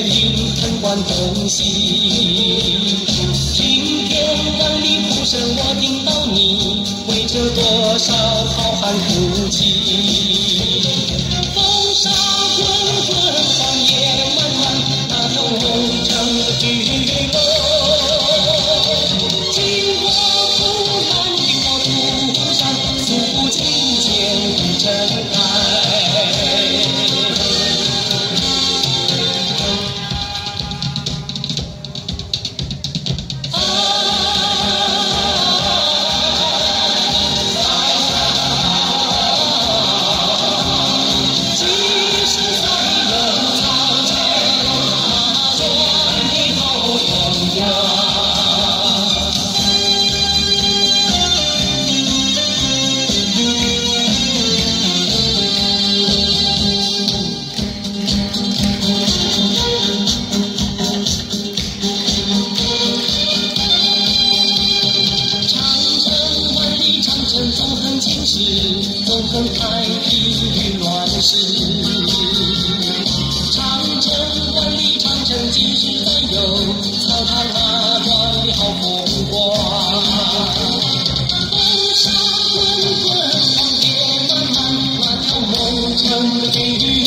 林藤管东西。听天万里哭声，我听到你为这多少好汉哭泣。风沙滚滚，荒野漫漫，那条梦城的巨龙。经过苦难的高土上，诉不尽千古尘埃。纵横青史，纵横太平与乱世。长征万里，长征几时再有？草场那段的好风光。风沙滚滚，荒野漫漫，那条梦城的巨